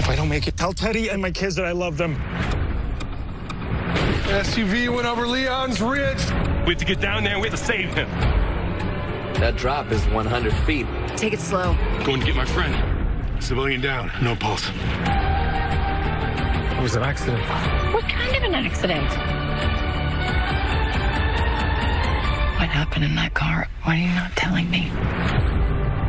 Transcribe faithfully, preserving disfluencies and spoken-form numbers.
If I don't make it, tell Teddy and my kids that I love them. S U V went over Leon's ridge. We have to get down there and we have to save him. That drop is one hundred feet. Take it slow. Going to get my friend. Civilian down, no pulse. It was an accident. What kind of an accident? What happened in that car? Why are you not telling me?